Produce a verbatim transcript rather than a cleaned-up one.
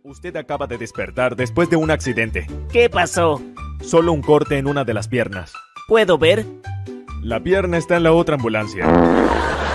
Usted acaba de despertar después de un accidente. ¿Qué pasó? Solo un corte en una de las piernas. ¿Puedo ver? La pierna está en la otra ambulancia.